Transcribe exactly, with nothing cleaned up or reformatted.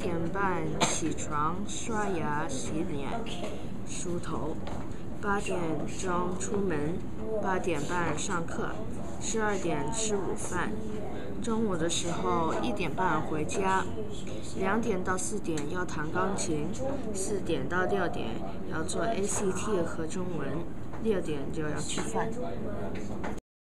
点半起床，刷牙、洗脸、梳头。八点钟出门，八点半上课，十二点吃午饭。中午的时候一点半回家，两点到四点要弹钢琴，四点到六点要做 A C T 和中文，六点就要吃饭。